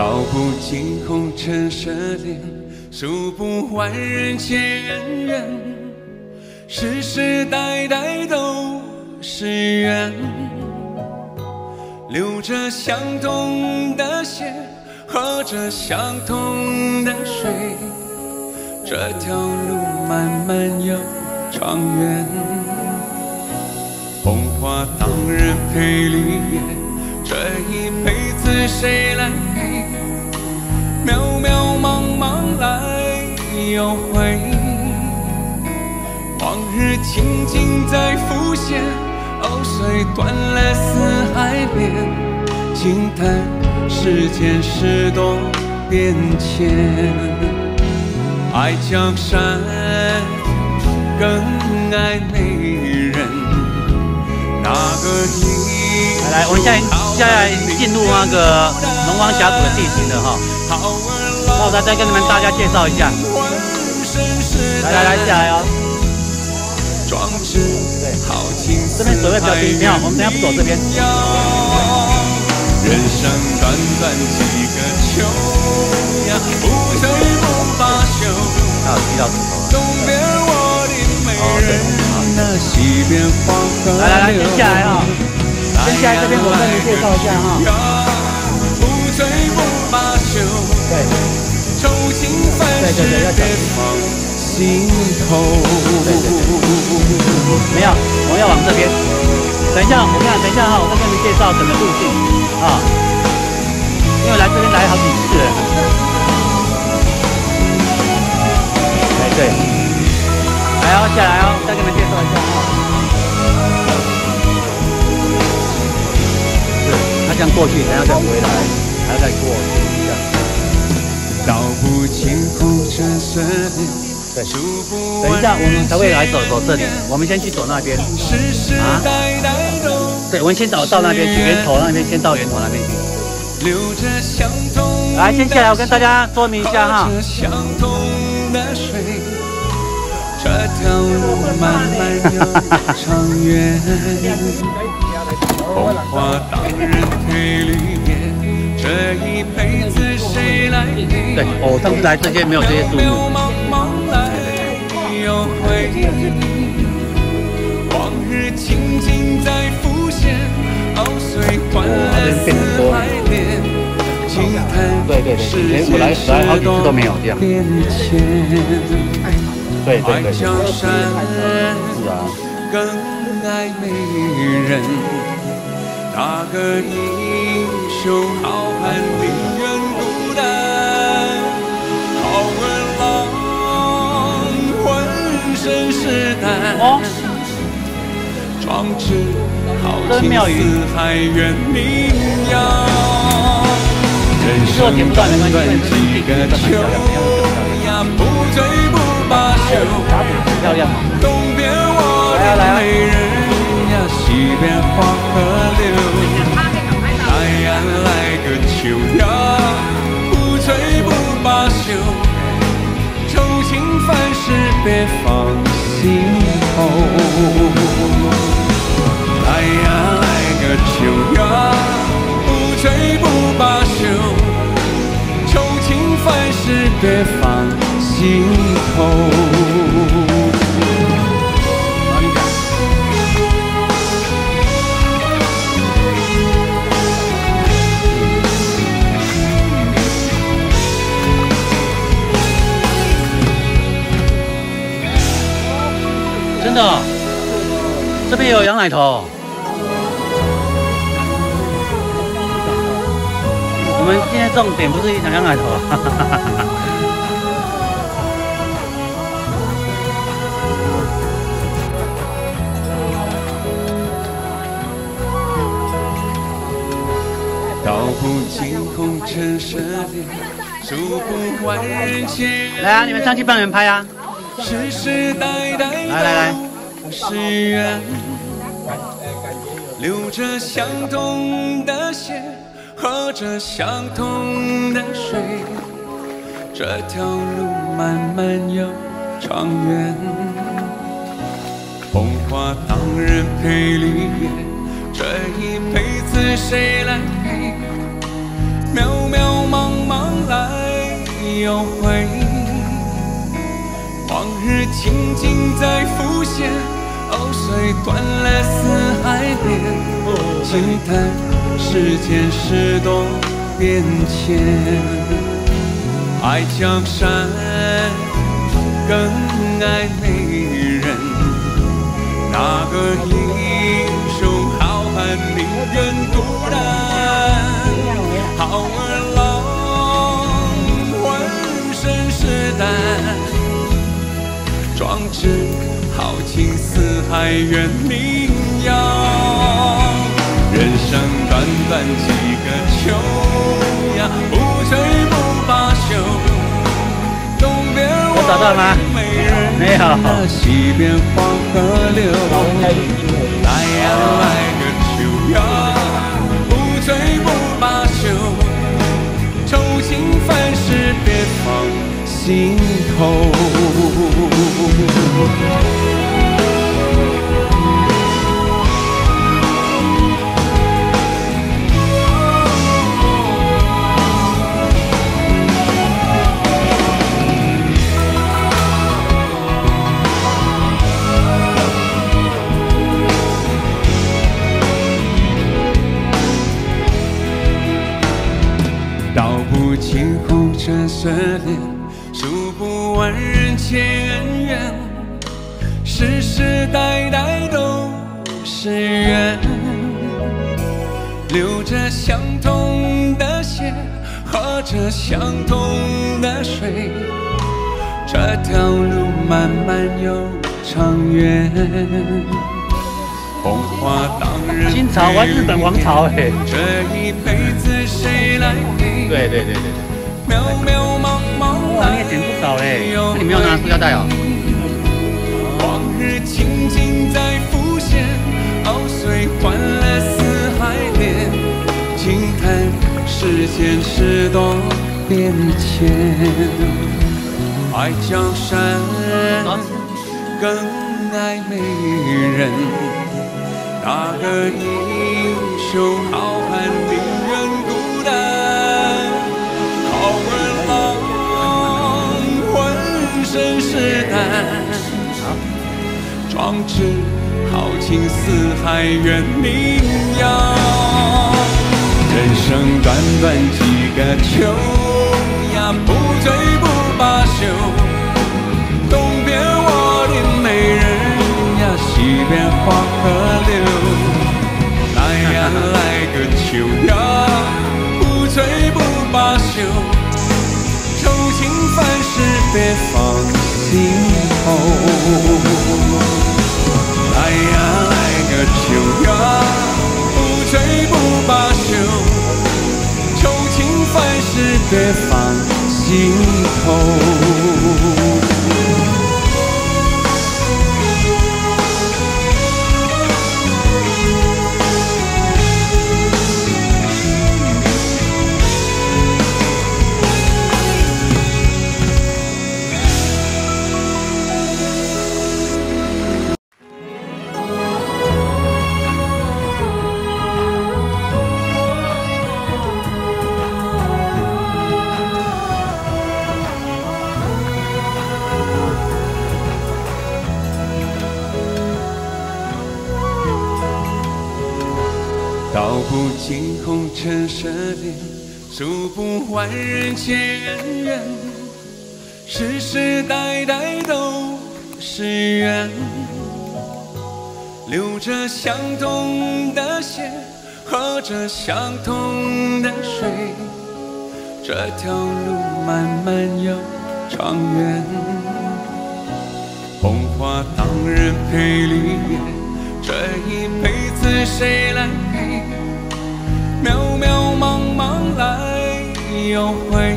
道不尽红尘奢恋，数不完人间恩怨，世世代代都是缘，流着相同的血，喝着相同的水，这条路漫漫又长远。红花当然配绿叶，这一辈子谁来陪？渺渺茫茫来又回，往日情景在浮现，藕虽断了丝还连，轻叹世间事多变迁。爱江山更爱美人，那个一来，我们现在进入那个龙王峡谷的地形了哈。那我再跟你们大家介绍一下。来，下来哦。对，这边水位比较低，没有，我们等下不走这边。 人生短短几个秋呀，不醉不罢休。 啊，踢到石头了。 东边我的美人，那西边黄河流。 来，先下来啊。先下来这边，我跟你介绍一下哈。 不醉不罢休。 对。 愁情烦事别放心头。 没有，我们要往这边。等一下，等一下哈，我再跟你介绍整个路径啊。因为来这边来好几次了。对。来哦，下来哦，再跟你们介绍一下哈。是，他这样过去，等下再回来，还要再过去一下。 道不尽红尘奢恋， 对，等一下我们才会来走这里，我们先去走那边啊。对，我们先到那边去，源头那边先到源头那边去。来，先下来，我跟大家说明一下哈。 这条路漫漫又长远，红花当然配绿叶。这一辈子谁来陪？ 对，我上次来这些没有这些树木。 往日情景在浮现，藕虽断了丝还连，轻叹世间事多变迁。 对， 爱江山更爱美人，那个英雄好汉宁愿孤单，好儿郎浑身是胆，壮志豪情四海远名扬。人生短短几个秋呀，不醉不罢休。东边我的美人呀，西边黄河流。来个秋呀，不醉不罢休，愁情烦事别放心头。来个秋呀，不醉不罢休，愁情烦事别放心头。 真的，这边有羊奶头。我们现在重点不是养羊奶头， 道不尽红尘奢恋，数不完人间。 来啊，你们上去帮你们拍啊！ 世世代代来， 是缘，流着相同的血，喝着相同的水，这条路漫漫又长远。红花当然配绿叶，这一辈子谁来陪？渺渺茫又回，往日情景在浮现，水断了丝还连，轻叹世间事多变迁。爱江山，更爱美人，那个英雄好汉宁愿孤单。好儿郎，浑身是胆，壮志豪情四海远名扬。人生短短几个秋呀，不醉不罢休。东边我美人， 没有。 西边黄河流。来呀来个秋呀，不醉不罢休。愁情烦事别放心头。道不尽红尘奢恋，数不完人间恩怨，世世代代都是缘。流着相同的血，喝着相同的水，这条路漫漫又长远。红花当人清朝玩日本王朝哎， 这一辈子谁来陪？ 对。 渺渺茫茫， 哇，你也剪不少嘞，那你没有拿塑胶袋哦？ 往日情景在浮现，水断了丝还连，轻叹世间事多变迁。爱江山，更爱美人，那个英雄好汉宁愿孤单。好儿郎，浑身是胆，壮志豪情四海远名扬。人生短短几个秋呀，不醉不罢休。东边我的美人呀，西边黄河流。来呀来个秋呀，不醉不罢休。愁情烦事别放心头。来呀来个秋呀，不醉不罢休。愁情烦事别放心头。道不尽红尘奢恋，数不完人间恩怨，世世代代都是缘。流着相同的血，喝着相同的水，这条路漫漫又长远。红花当人配离别，这一辈子谁来陪？渺渺茫茫来又回，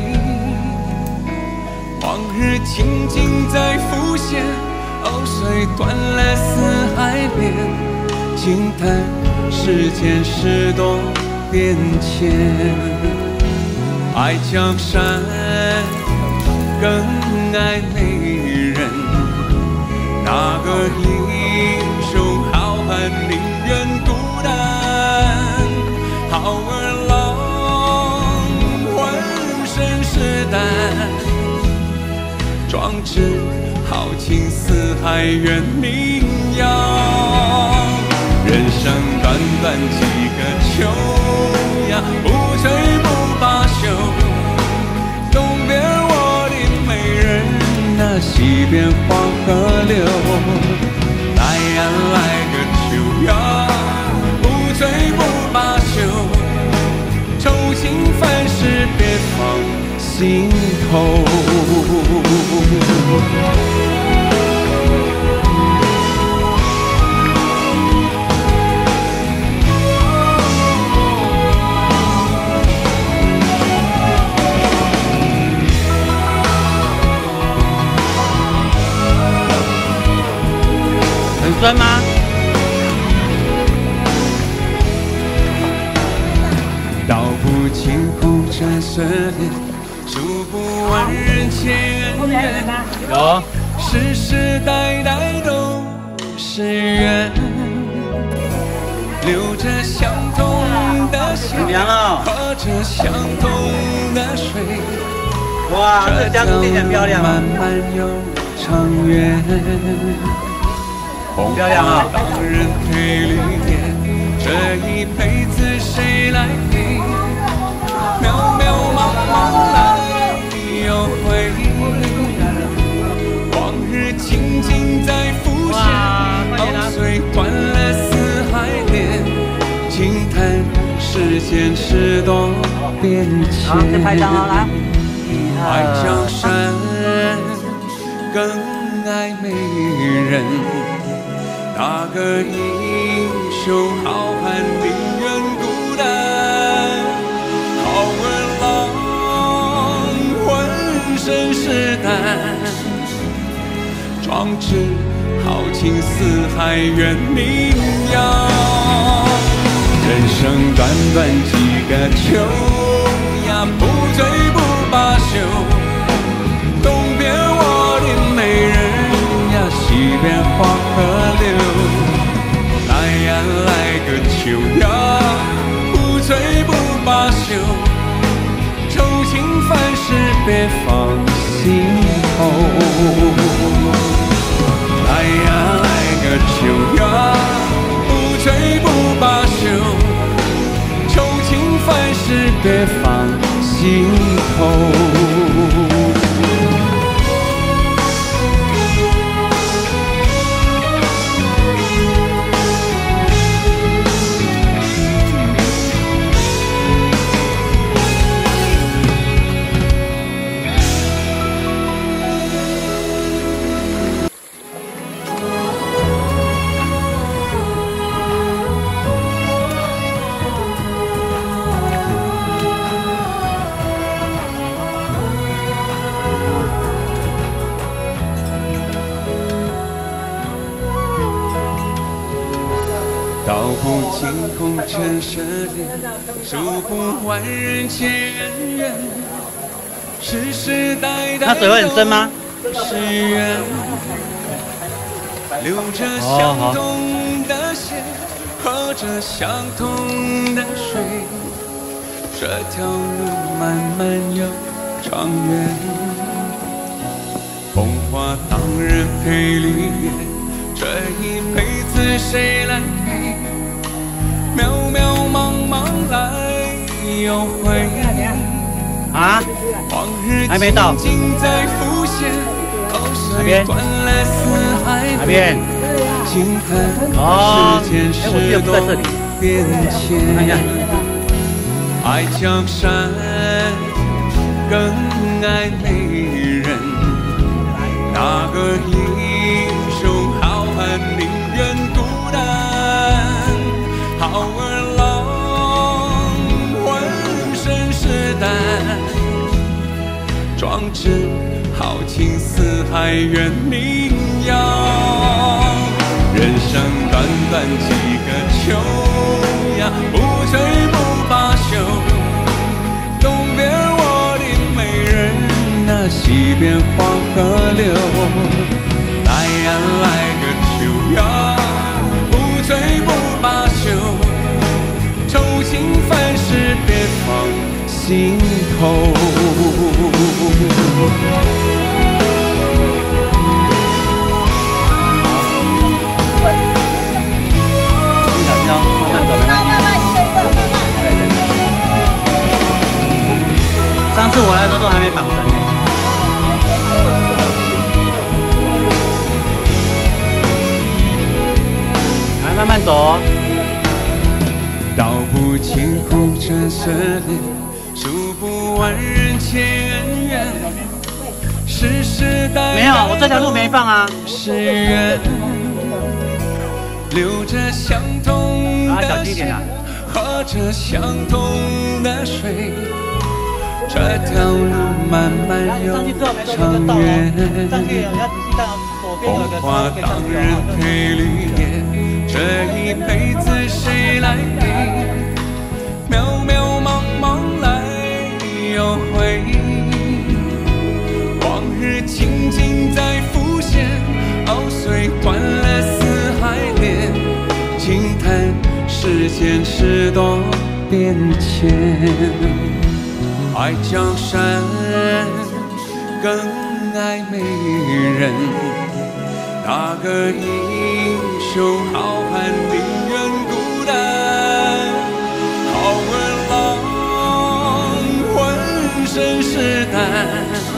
往日情景在浮现，水断了丝还连，轻叹世间事多变迁。爱江山，更爱美人，那个英雄好汉宁愿孤单。好儿郎，浑身是胆， 志豪情四海远名扬。人生短短几个秋呀，不醉不罢休。东边我的美人啊，西边黄河流。来呀来个秋呀，不醉不罢休。愁情烦事别放心头。 很酸吗？ 道不尽红尘色恋，数不完人间恩怨。 有。 世世代代都是缘，流着相同的血，喝着相同的水。 哇，这家族地很漂亮啊！ 漫漫又长远。 漂亮啊！ 当人陪绿叶，这一辈子谁来陪？渺渺茫茫来又回，往日情景在浮现，熬碎断了四海连，惊叹世间事多变迁。 拍张啊，来！ 爱江山，更爱美人。哪个英雄好汉宁愿孤单？好儿郎浑身是胆，壮志豪情四海远名扬。人生短短几个秋呀，不醉不罢休。东边我的美人呀，西边黄河流。来呀来个秋呀，不醉不罢休。愁情烦事别放心头。来呀来个秋呀，不醉不罢休。愁情烦事别放心头。道不尽红尘奢恋，数不完人间恩怨。世世代代那水会很深吗？ 是缘，流着相同的血，喝着相同的水。这条路漫漫又长远，红花当人陪绿叶，这一辈子谁来陪？渺渺茫茫来又回， 啊，还没到。哪边？哪边？哦，哎，我记得不在这里。看一下。 爱江山，更爱美人。哪个英雄好汉宁愿孤单？好儿郎浑身是胆，壮志豪情四海远名扬。人生短短几个秋呀，不醉不罢休。东边我的美人啊，西边黄河流。来呀来个秋呀，不醉不罢休。愁情烦事别放心头。 次我来的时候都还没绑绳呢。来，慢慢走。 道不尽红尘色恋，数不完人间恩怨。世世代代没有，我这条路没放啊。 是缘，流着相同的血，喝着相同的水。这条路漫漫又长远，风华当人配绿叶，这一辈子谁来陪？渺渺茫茫来又回，往日情景在浮现，熬碎换了四海恋，惊叹世间事多变迁。爱江山，更爱美人。那个英雄好汉宁愿孤单，好儿郎浑身是胆，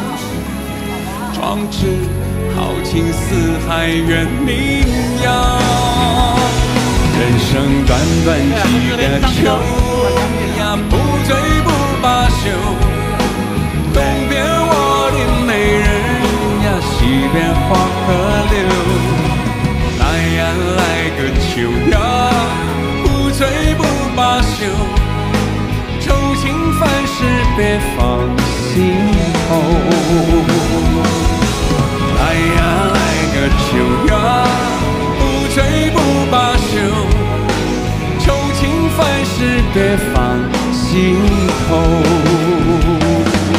壮志豪情四海远名扬。人生短短几个秋呀，不醉不罢休。东边我的美人呀，西边黄河流。来呀来个秋呀，不醉不罢休。愁情烦事别放心头。来呀来个秋呀，不醉不罢休。愁情烦事别放心头。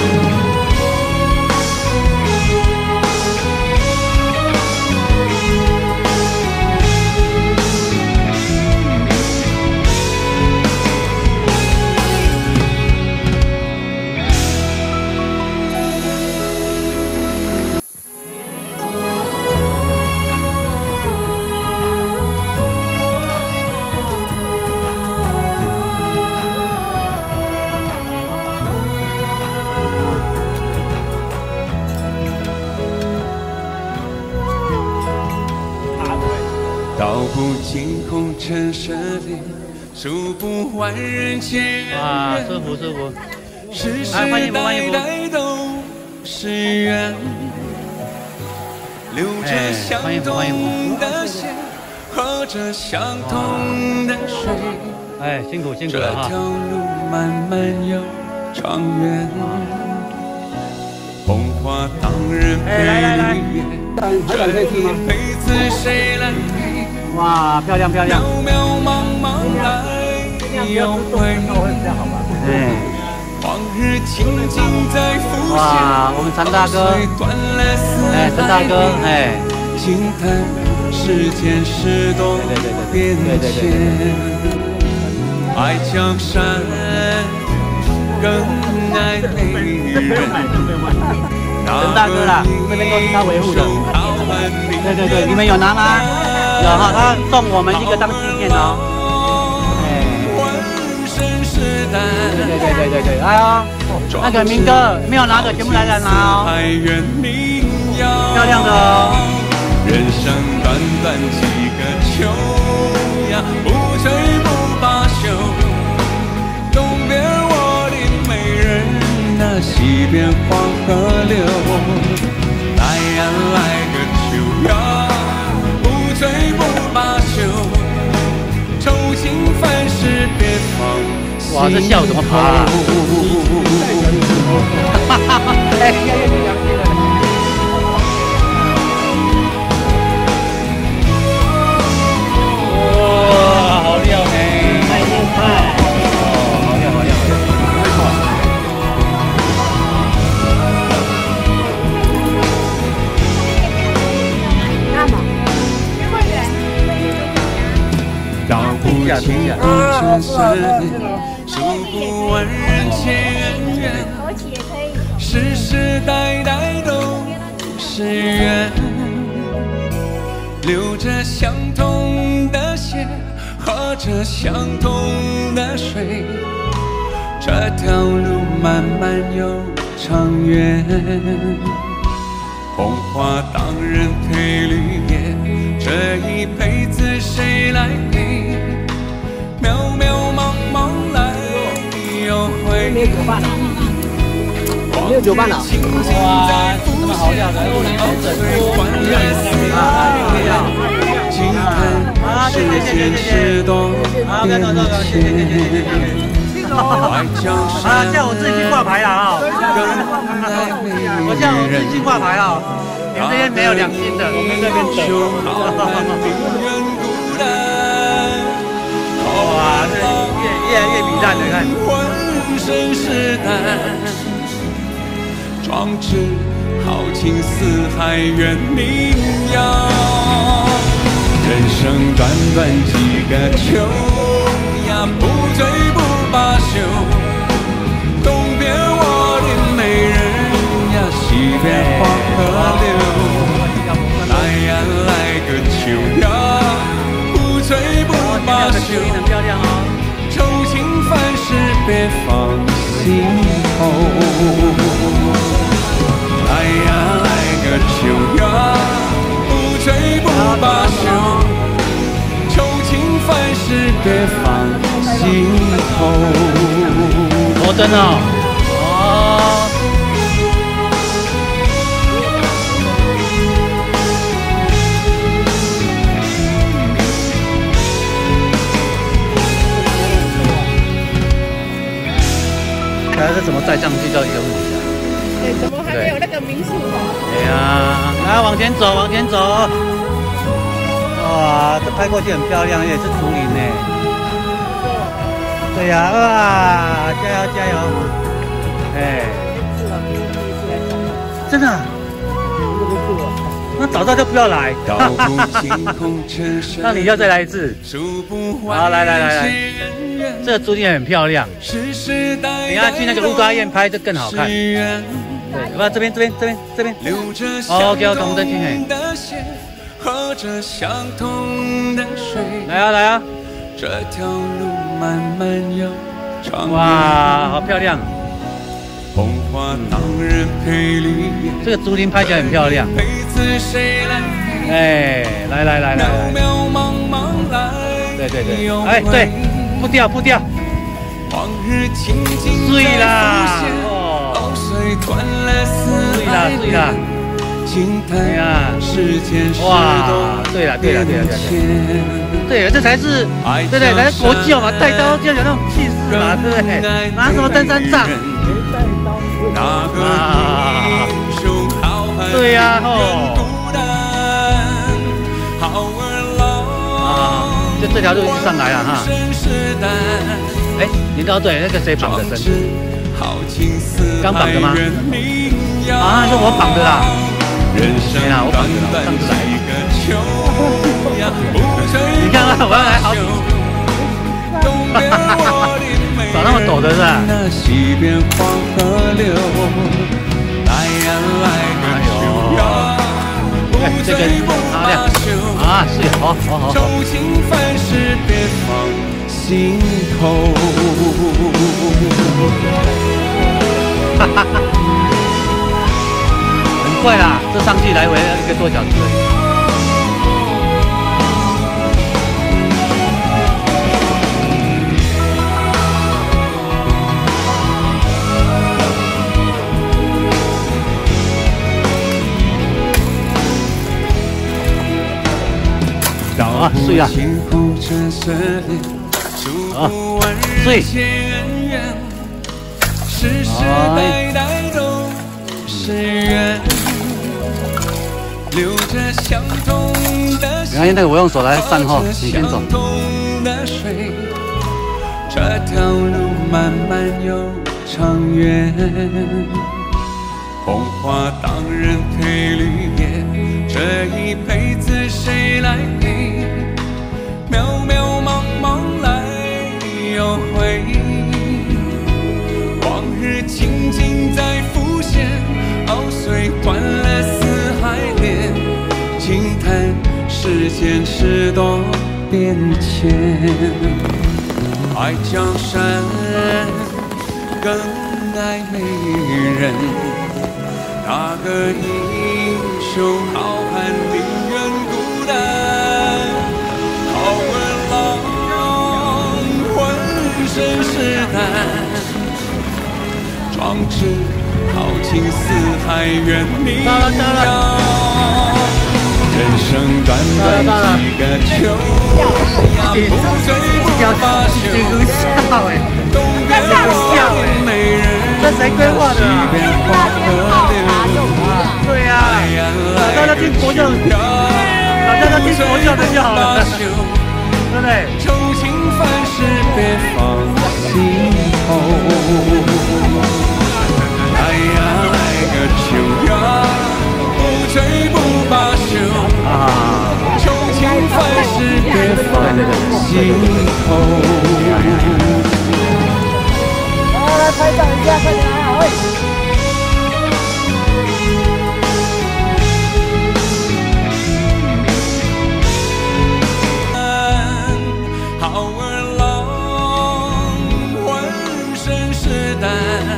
道不尽红尘舍恋，数不完人间恩怨。 哇，舒服舒服。 世世代代都是缘，流着相同的血，喝着相同的水。 哎，辛苦辛苦了哈。 这条路漫漫又长远，风华当人配绿叶。这一辈子谁来陪？ 哇，漂亮漂亮！ 渺渺茫茫来又回， 哎， 往日情景在浮现。 哇，我们陈大哥，哎，陈大哥，哎， 惊叹世间事多变迁。爱江山，更爱美人。 陈大哥啦，这边都是他维护的。对对对，你们有拿吗？有哈，他送我们一个当纪念哦。对对对对对对，哎呦，那个明哥没有拿的，全部来拿哦。漂亮的哦。 人生短短几个秋呀，不醉不罢休。东边我的美人那西边黄河流。来呀来个秋呀，不醉不罢休。愁情烦事别放心头。 哇，这笑怎么跑啊？哈哈哈！哎。 道不尽红尘舍恋，数不完人间恩怨。世世代代都是缘，流着相同的血，喝着相同的水。这条路漫漫又长远。红花当人配绿叶，这一辈子谁来陪？渺渺茫茫来又回。 没有酒伴了，没有酒伴了。 哇，这么好料的，啊，对对对对对，啊，不要动，谢谢。啊，叫我自己去挂牌了啊！我叫我自己去挂牌啊！你们这边没有2斤的，我们这边哇，这越来越糜烂了，看。 浑身是胆，壮志豪情四海远名扬。人生短短几个秋呀，不醉不罢休。东边我的美人呀，西边黄河流。来呀来个秋呀，不醉不罢休。愁情烦事别放心头。来呀来个秋呀，不醉不罢休。愁情烦事别放心头。 哦，真的哦。这怎么带上去到一个问题啊？ 对，怎么还没有那个民宿呢？ 哎呀，来往前走，往前走。哇，这拍过去很漂亮耶，是竹林呢。对呀，哇，加油加油！哎，真的？那早知道就不要来。那你要再来一次。好，来来来来，这个竹林很漂亮。等下去那个鹿大院拍就更好看。对，不要这边。OK， 我们再进来。来啊来啊！ 这条路漫漫又长。 哇，好漂亮！ 红花当人配绿叶， 这个竹林拍起来很漂亮。哎，来。对，哎对，不掉。碎啦！哦，碎啦！哎呀，哇，对了，对，这才是，对，来国教嘛，带刀就有那种气势嘛，对不对？拿什么登山杖？啊，对呀，吼。啊，就这条路就上来了哈。哎，你搞对，那个谁绑的绳？刚绑的吗？啊，是我绑的啦。没啦，我绑的啦，上次来。你看啊，我要来好几次。找那么陡的是吧？哎，这个擦亮啊，是好。哈哈。很快啦，这上去来回1个多小时而已。啊，碎啊！啊，碎！原来那个我用手来善后，你先走。 这条路漫漫又长远，红花当人配绿叶，这一辈子谁来陪？渺渺茫茫来又回，往日情景再浮现，熬碎断了四海连，轻叹世间事多变迁。爱江山更爱美人，那个英雄好汉宁愿孤单。好儿郎，浑身是胆。 壮志豪情四海远名扬，人生短短几个秋呀，不醉不罢休。东边我的美人，西边黄河流。 对呀，大家听国教，大家听国教的就好了，对不对？ 重情凡事别放心头。 哎呀，来个秋呀，不醉不罢休。重情凡事别放心头。 来拍照一下，快点来，喂！ 好儿郎，浑身是胆。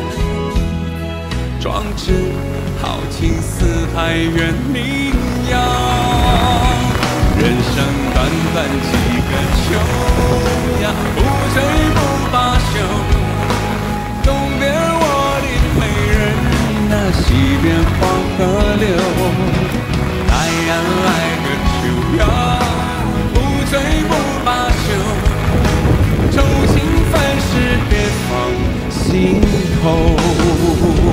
壮志豪情四海远名扬，人生短短几个秋呀，不醉不罢休。东边我的美人，那西边黄河流。来呀来个秋呀，不醉不罢休。重情凡事别放心头。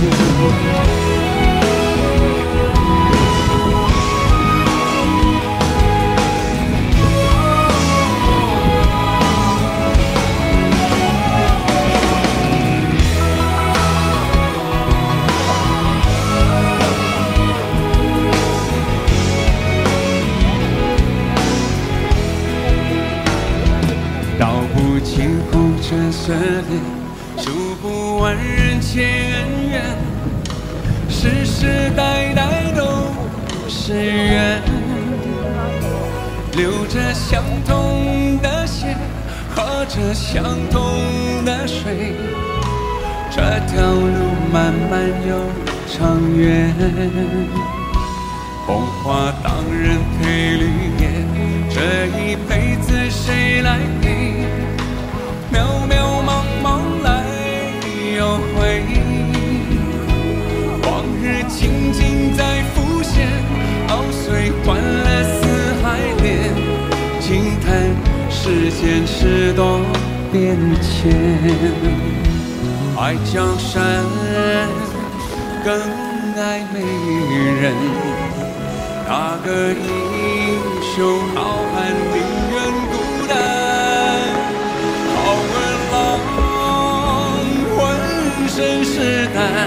道不尽红尘色恋，数不完人间恩怨，世世代代都是缘。流着相同的血，喝着相同的水，这条路漫漫又长远。风华当人配绿叶，这一辈子谁来陪？渺渺茫茫来又回，往日情景再浮现，熬碎断了四海连，惊叹世间事多变迁。爱江山，更爱美人。 那个英雄好汉宁愿孤单，好儿郎浑身是胆，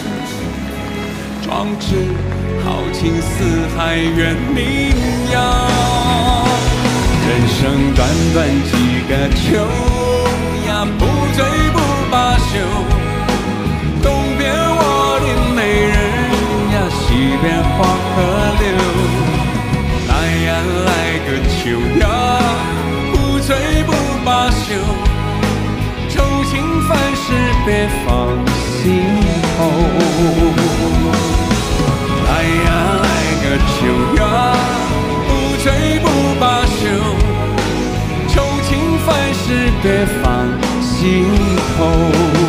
壮志豪情四海远名扬。人生短短几个秋呀，不醉不罢休。东边我的美人呀，西边黄河流。 来个秋呀，不醉不罢休。重情凡事别放心头。来呀，来个秋呀，不醉不罢休。重情凡事别放心头。